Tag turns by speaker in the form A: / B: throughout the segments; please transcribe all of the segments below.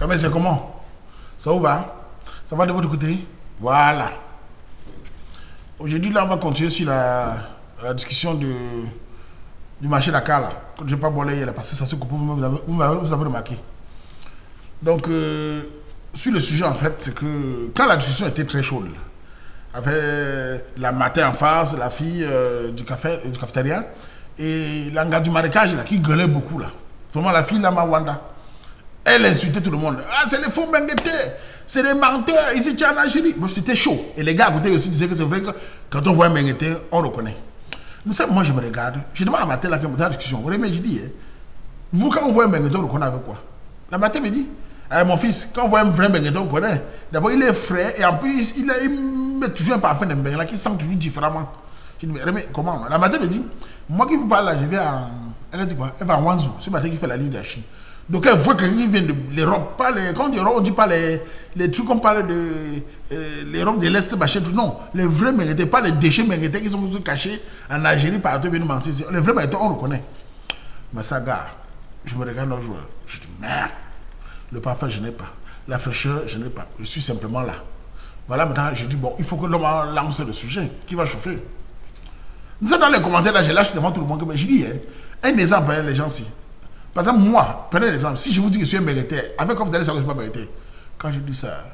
A: Quand même, c'est comment? Ça vous va? Ça va de votre côté? Voilà. Aujourd'hui, là, on va continuer sur la discussion du marché Dakar, là. Je ne vais pas boire là, parce que ça se coupe, vous avez remarqué. Donc, sur le sujet, en fait, c'est que quand la discussion était très chaude, avec la matin en face, la fille du cafétéria, et l'anga du marécage, là, qui gueulait beaucoup, là. Vraiment, la fille, là, Mawanda. Elle insultait tout le monde. Ah, c'est les faux menguetés, c'est les menteurs, ils étaient en Algérie. C'était chaud. Et les gars à côté aussi disaient que c'est vrai que quand on voit un mengueté, on le connaît. Vous savez, moi je me regarde, je demande à ma tête là, qui est en discussion. Vous voyez, mais je dis, vous quand on voit un mengueté, on le connaît avec quoi? La matin me dit, mon fils, quand on voit un vrai mengueté, on le connaît. D'abord, il est frais et en plus, il met toujours un parfum de mengueté là qui sent toujours différemment. Je dis, mais comment? La matin me dit, moi qui vous parle là, je vais à. Elle a dit quoi? Elle va à Wanzhou, c'est ma tête qui fait la ligne d'Achille. Donc elle voit quelqu'un qui vient de l'Europe, pas les. Quand on dit Europe, on dit pas les trucs qu'on parle de l'Europe de l'Est, machin, tout. Non, les vrais mérités, pas les déchets mérités qui sont cachés en Algérie partout, viennent mentir. Les vrais mérités, on le connaît. Mais ça, gars, je me regarde un jour, je dis merde, le parfum, je n'ai pas. La fraîcheur, je n'ai pas. Je suis simplement là. Voilà, maintenant, je dis bon, il faut que l'homme lance le sujet, qui va chauffer. Nous sommes dans les commentaires, là, je lâche devant tout le monde, mais je dis, un exemple, les gens ci. Par exemple, moi, prenez l'exemple, si je vous dis que je suis un mérité, avec quoi vous allez savoir que je ne suis pas mérité? Quand je dis ça,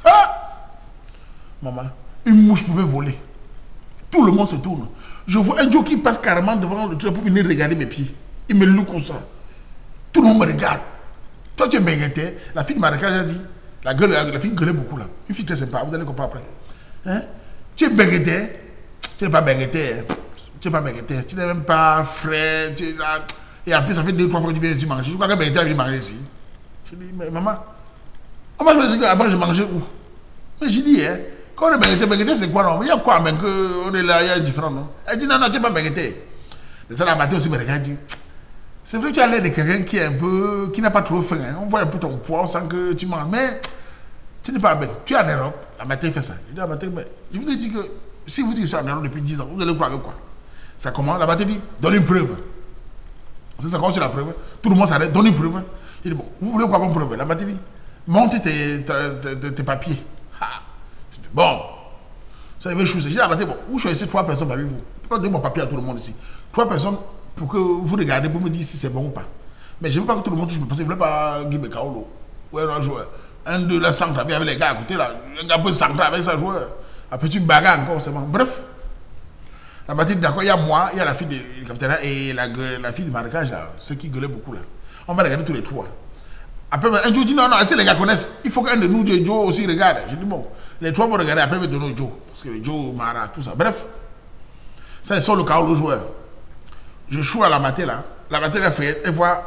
A: maman, une mouche pouvait voler. Tout le monde se tourne. Je vois un Joe qui passe carrément devant le truc pour venir regarder mes pieds. Il me loue comme ça. Tout le monde me regarde. Toi, tu es mérité. La fille de Marrakech a dit, la fille gueulait beaucoup là. Une fille très sympa, vous allez comprendre après. Hein? Tu es mérité. Tu n'es pas mérité. Tu n'es pas mérité. Tu n'es même pas frais. Et en plus, ça fait 2-3 fois que tu viens ici manger. Je crois que Bénédicte vient manger ici. Je dis, mais maman, comment je me dis qu'avant je mangeais où? Mais je dis, quand on est Bénédicte, c'est quoi non? Il y a quoi, même qu'on est là, il y a différent, non? Elle dit, non, tu n'es pas Bénédicte. Et ça, la matin aussi, me regarde, dit, c'est vrai que tu as l'air de quelqu'un qui est un peu, qui n'a pas trop faim. Hein? On voit un peu ton poids, on sent que tu manges, mais tu n'es pas bête. Tu es en Europe. La matin, il fait ça. Je dis, la matin, mais je vous ai dit que si vous dites que je suis en Europe depuis 10 ans, vous allez croire que quoi? Ça commence, la matin dit, donne une preuve. C'est ça, quand c'est la preuve, tout le monde s'arrête, donne une preuve. Il dit, bon, vous voulez quoi comme preuve? La matin dit, monte tes papiers. Je dis, bon, ça veut chose. Je dis, la matin, bon, vous choisissez 3 personnes avec vous. Je peux donner mon papier à tout le monde ici. 3 personnes pour que vous regardez, pour me dire si c'est bon ou pas. Mais je ne veux pas que tout le monde touche, parce que je ne veux pas Guy Bekaolo. Ouais, un joueur. Un de la centre avec les gars à côté là. Un gars peut centrer avec sa joueur. Après, tu bagarres encore, c'est bon. Bref. La matinée, d'accord, il y a moi, il y a la fille du cafétéria et la fille du marécage, là, ceux qui gueulaient beaucoup là. On va regarder tous les 3. Après, un Joe dit non, non, si les gars connaissent, il faut qu'un de nous, Joe aussi, regarde. Je dis bon, les 3 vont regarder, après, ils vont donner Joe. Parce que Joe, Mara, tout ça. Bref, ça, ils sont le chaos, le joueur. Je choue à la matinée là. La matinée, elle voit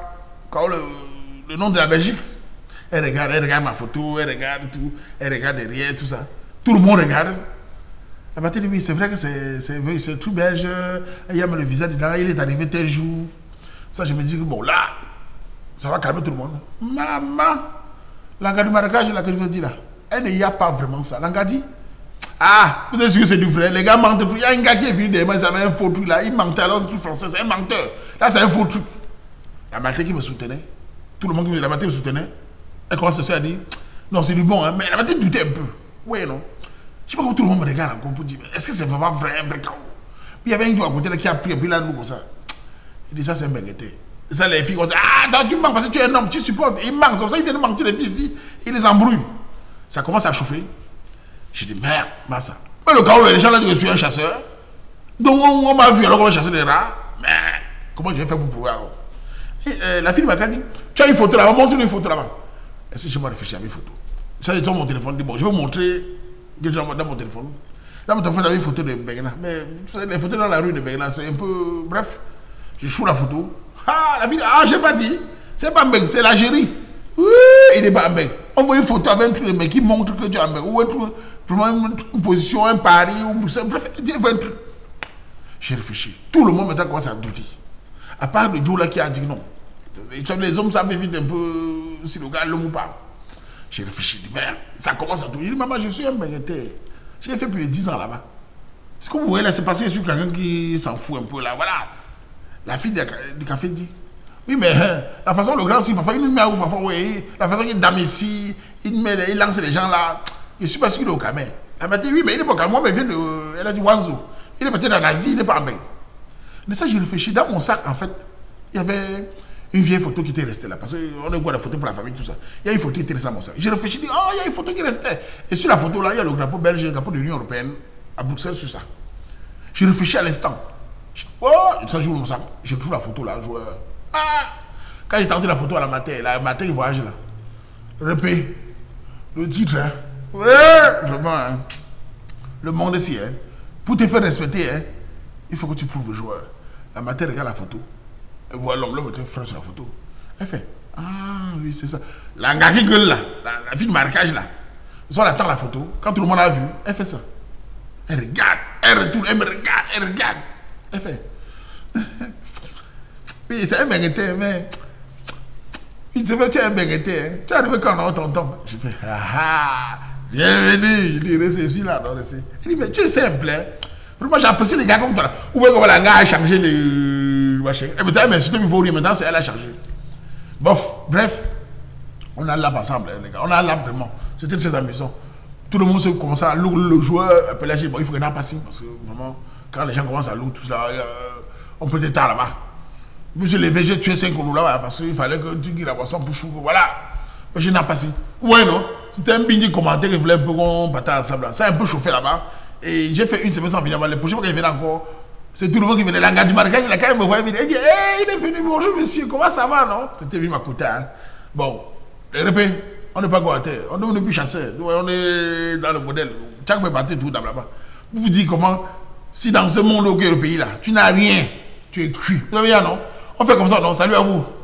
A: le nom de la Belgique. Elle regarde ma photo, elle regarde tout, elle regarde derrière, tout ça. Tout le monde regarde. La matin dit oui, c'est vrai que c'est tout belge, il y a le visa dedans, il est arrivé tel jour. Ça, je me dis que bon, là, ça va calmer tout le monde. Maman, l'anga du marécage, là, que je veux dire là, elle n'y a pas vraiment ça. L'anga dit, vous êtes sûr que c'est du vrai, les gars mentent tout. Il y a un gars qui est venu derrière moi, il avait un faux truc là, il mentait alors, tout français, c'est un menteur. Là, c'est un faux truc. La matin qui me soutenait, tout le monde qui me soutenait, elle commence à dire, non, c'est du bon, hein, mais la matin doutait un peu. Oui, non. Je sais pas comment tout le monde me regarde encore pour dire, est-ce que c'est vraiment vrai, un vrai chaos? Puis il y avait un gars à côté là qui a pris un peu là, comme ça. Il dit, ça c'est un bengueté. Ça, les filles vont dire, tu manques parce que tu es un homme, tu supportes. Il manque, comme ça, il te manque, tu les filles ici, il les embrouille. Ça commence à chauffer. Je dis, merde, massa. Mais le chaos, les gens là disent que je suis un chasseur. Donc on m'a vu alors qu'on va chasser des rats. Mais comment je vais faire pour pouvoir alors? La fille m'a dit, tu as une photo là-bas, montre-nous une photo là-bas. Est-ce que je vais réfléchir à mes photos? Ça, j'ai sur mon téléphone, dit, bon, je vais vous montrer. Dans mon téléphone. Dans mon téléphone, j'avais une photo de Bengna. Mais les photos dans la rue de Bengna, c'est un peu. Bref, je choue la photo. La ville, j'ai pas dit. C'est pas Beng, c'est l'Algérie. Oui, il est pas Beng. On voit une photo avec un truc de mec qui montre que tu as Beng. Ou un truc, une position, un pari, ou bref, tu dis un truc. J'ai réfléchi. Tout le monde maintenant commence à douter. À part le Joe là qui a dit non. Les hommes savent vite un peu si le gars l'homme ou pas. J'ai réfléchi, mais ça commence à tout. J'ai dit, maman, je suis un bengueté. J'ai fait plus de 10 ans là-bas. Ce que vous voyez là, c'est parce que je suis quelqu'un qui s'en fout un peu là. Voilà. La fille du café dit, Oui, mais la façon le grand, si parfois il nous met à ouf, parfois, oui, la façon qu'il dame ici, il lance les gens là, je suis pas sûr qu'il est au Cameroun. Elle m'a dit, oui, mais il n'est pas au Cameroun, mais il vient de. Elle a dit Wanzo. Il est peut-être en Asie, il n'est pas en Belgique. Mais ça, j'ai réfléchi. Dans mon sac, en fait, il y avait une vieille photo qui était restée là. Parce qu'on a quoi la photo pour la famille, tout ça. Il y a une photo qui était restée dans mon sac. J'ai réfléchi, dit, oh, il y a une photo qui restait. Et sur la photo là, il y a le drapeau belge, le drapeau de l'Union européenne, à Bruxelles, sur ça. J'ai réfléchi à l'instant. Oh, ça joue mon sac. Je trouve la photo là. Quand j'ai tenté la photo à la matin, il voyage là. Répé. Le titre, hein. Ouais, vraiment, hein. Le monde ici, hein. Pour te faire respecter, hein, il faut que tu prouves le joueur. La matin, regarde la photo. Elle voit l'homme était frère sur la photo. Elle fait, ah oui, c'est ça. La gars qui gueule là, la fille de marquage là. Ils attend la photo. Quand tout le monde a vu, elle fait ça. Elle regarde, elle retourne, elle me regarde, elle regarde. Elle fait. Oui, c'est un bengueté, mais. Il se fait, tu es un bengueté, hein. Tu es arrivé quand on t'entend. Je fais, ah, bienvenue. Je dis, reste ici là, non, reste. Il dit, mais tu es simple, hein. Vraiment, j'apprécie les gars comme toi. Ou bien, la gars a changé de machin. Et peut-être, mais si tu me faut maintenant, c'est elle a changé. Bof, bref, on a là ensemble, les gars. On a là vraiment. C'était très amusant. Tout le monde se commence à louer le joueur. Après, là, bon, il faut qu'il y ait un passing. Parce que vraiment, quand les gens commencent à louer tout ça, on peut être tard là-bas. Monsieur les VG tué 5 euros là-bas parce qu'il fallait que tu guilles la boisson pour chou. Voilà. Je n'ai pas passé. Ouais, non. C'était un bindi commentaire qui voulait un peu qu'on partage ensemble. Ça a un peu chauffé là-bas. Et j'ai fait une semaine sans venir. Les prochaines fois qu'il venait encore, c'est tout le monde qui venait. L'engagement du marquage, il a quand même me voyé venir. Il dit, hey, il est venu, bonjour monsieur, comment ça va, non? C'était lui, ma côté. Hein. Bon, répète, on n'est pas goûté. On ne plus chasseur. On est dans le modèle. Chaque fois, partir tout là-bas. Vous vous dites comment, si dans ce monde, au pays là, tu n'as rien, tu es cuit. Vous avez rien, non? On fait comme ça, non? Salut à vous.